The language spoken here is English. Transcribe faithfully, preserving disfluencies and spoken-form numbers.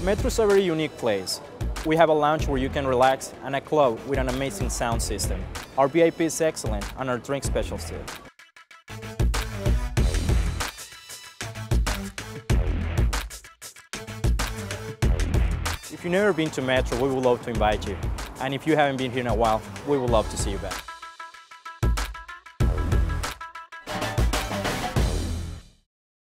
Metro is a very unique place. We have a lounge where you can relax and a club with an amazing sound system. Our V I P is excellent and our drink specials too. If you've never been to Metro, we would love to invite you. And if you haven't been here in a while, we would love to see you back.